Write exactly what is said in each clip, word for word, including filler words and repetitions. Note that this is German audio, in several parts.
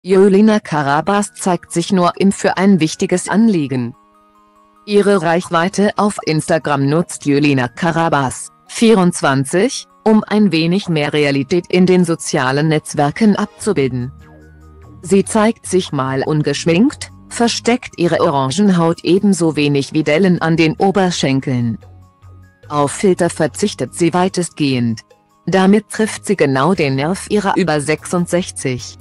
Julina Karabas zeigt sich nur im für ein wichtiges Anliegen. Ihre Reichweite auf Instagram nutzt Julina Karabas, vierundzwanzig, um ein wenig mehr Realität in den sozialen Netzwerken abzubilden. Sie zeigt sich mal ungeschminkt, versteckt ihre Orangenhaut ebenso wenig wie Dellen an den Oberschenkeln. Auf Filter verzichtet sie weitestgehend. Damit trifft sie genau den Nerv ihrer über sechsundsechzig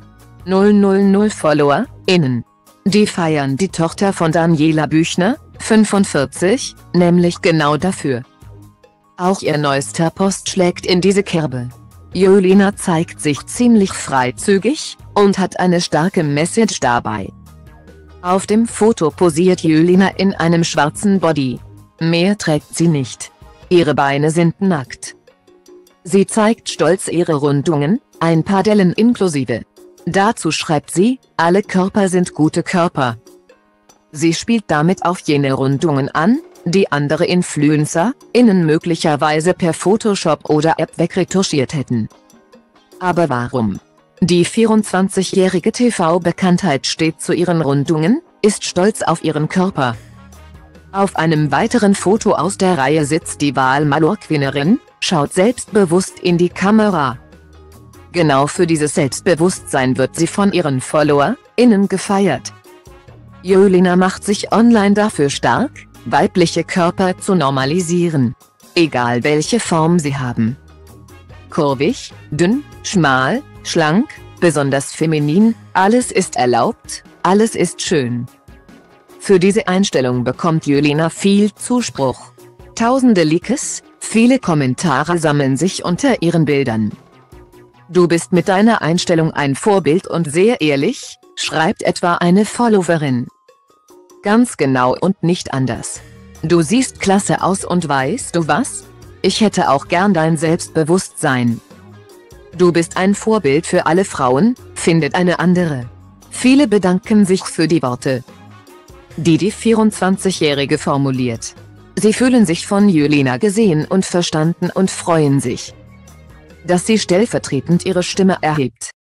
tausend FollowerInnen. Die feiern die Tochter von Daniela Büchner, fünfundvierzig, nämlich genau dafür. Auch ihr neuester Post schlägt in diese Kerbe. Julina zeigt sich ziemlich freizügig und hat eine starke Message dabei. Auf dem Foto posiert Julina in einem schwarzen Body. Mehr trägt sie nicht. Ihre Beine sind nackt. Sie zeigt stolz ihre Rundungen, ein paar Dellen inklusive. Dazu schreibt sie, alle Körper sind gute Körper. Sie spielt damit auf jene Rundungen an, die andere InfluencerInnen möglicherweise per Photoshop oder App wegretuschiert hätten. Aber warum? Die vierundzwanzigjährige T V-Bekanntheit steht zu ihren Rundungen, ist stolz auf ihren Körper. Auf einem weiteren Foto aus der Reihe sitzt die Wahl-Malur-Gewinnerin, schaut selbstbewusst in die Kamera. Genau für dieses Selbstbewusstsein wird sie von ihren FollowerInnen gefeiert. Julina macht sich online dafür stark, weibliche Körper zu normalisieren. Egal welche Form sie haben. Kurvig, dünn, schmal, schlank, besonders feminin, alles ist erlaubt, alles ist schön. Für diese Einstellung bekommt Julina viel Zuspruch. Tausende Likes, viele Kommentare sammeln sich unter ihren Bildern. Du bist mit deiner Einstellung ein Vorbild und sehr ehrlich, schreibt etwa eine Followerin. Ganz genau und nicht anders. Du siehst klasse aus und weißt du was? Ich hätte auch gern dein Selbstbewusstsein. Du bist ein Vorbild für alle Frauen, findet eine andere. Viele bedanken sich für die Worte, die die vierundzwanzigjährige formuliert. Sie fühlen sich von Julina gesehen und verstanden und freuen sich, dass sie stellvertretend ihre Stimme erhebt.